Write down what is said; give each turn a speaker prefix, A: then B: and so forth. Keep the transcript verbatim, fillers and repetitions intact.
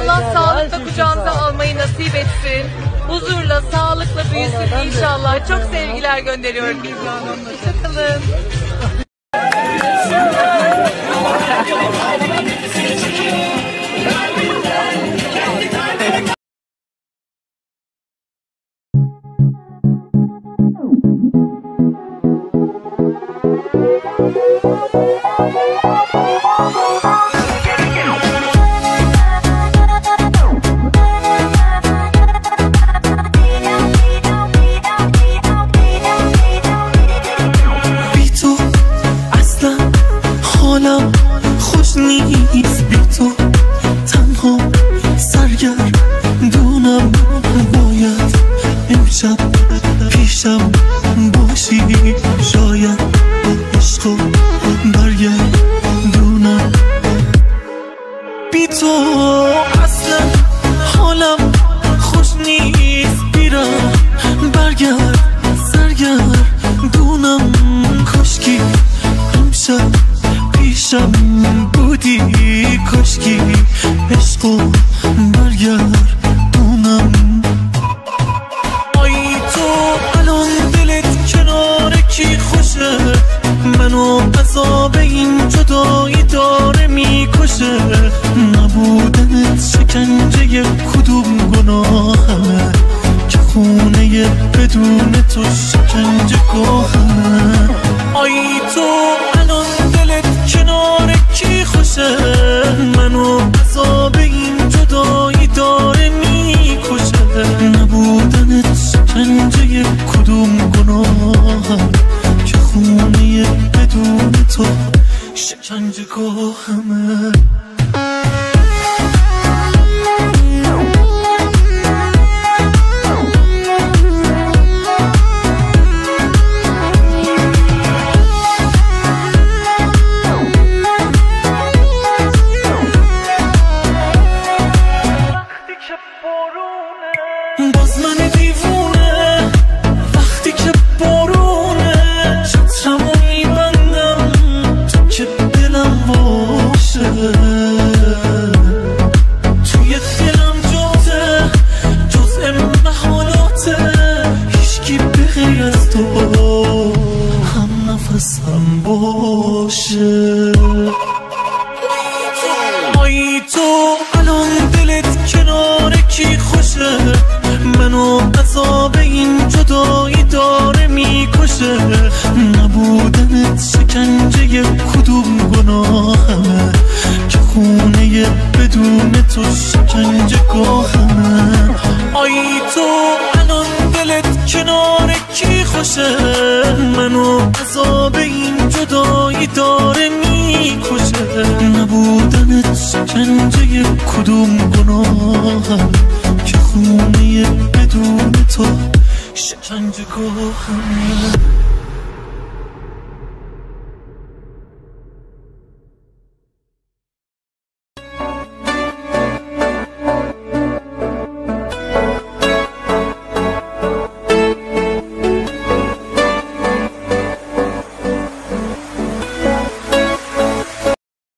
A: Allah sağlıkla kucağımıza almayı nasip etsin. Huzurla, sağlıkla büyüsün inşallah. Çok sevgiler gönderiyorum. Hoşçakalın.
B: خوش نیست بی تو تنها سرگردونم باید امشب پیشم باشی شاید عشقو برگردونم بی تو اصلا حالم خوش نیست بیرم برگرد سرگردونم کشکی امشب پیشم بودی کشکی عشقو برگردونم آی تو الان دلت کنار کی خوشه منو عذاب این جدایی داره میکشه نبودنت شکنجه کدوم گناهمه که خونه بدون تو شکنجه گاهمه آی تو الان دلت کنار کی خوشه منو عذاب این جدایی داره میکشه نبودنت شکنجه کدوم گناهم که خونه بدون تو شکنجه گاهمه باز من دیوونه وقتی که بارونه چترمو میبندم تو که دلم باشه توی دلم جاته جزء محالاته هیچکی به غیر از تو هم نفسم باشه آی تو الان دلت کنار کی خوشه منو عذاب این جدایی داره میکشه نبودنت شکنجه کدوم گناهمه که خونه بدون تو شکنجه گاهمه آی تو الان دلت کنار کی خوشه منو عذاب این جدایی داره میکشه نبودنت شکنجه کدوم گناهم که خونه بدون تو شکنجه گاهمه